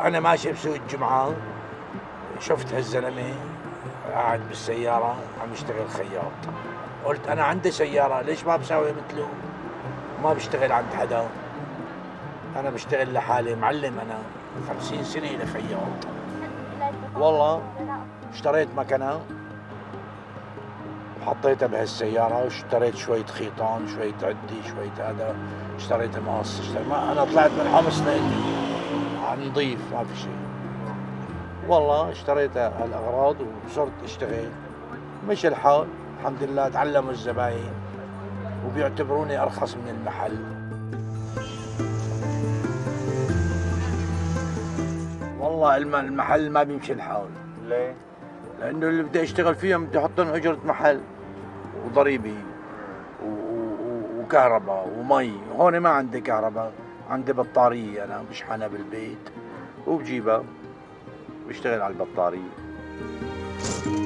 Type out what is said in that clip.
أنا ماشي بسوق الجمعة شفت هالزلمة قاعد بالسيارة عم يشتغل خياط. قلت أنا عندي سيارة ليش ما بساوي مثله؟ ما بشتغل عند حدا، أنا بشتغل لحالي، معلم أنا 50 سنة لخياط. والله اشتريت مكنة وحطيتها بهالسيارة واشتريت شوية خيطان شوية عدي شوية هذا، اشتريت مقص أنا طلعت من حمص لإلي نظيف ما في شيء. والله اشتريت هالأغراض وصرت اشتغل مش الحال الحمد لله. تعلموا الزباين وبيعتبروني أرخص من المحل. والله المحل ما بيمشي الحال. ليه؟ لأنه اللي بدي أشتغل فيهم بدي أحط لهم أجرة محل وضريبة وكهرباء ومي. هون ما عندي كهرباء، عندي بطارية أنا بشحنها بالبيت وبجيبها بشتغل على البطارية.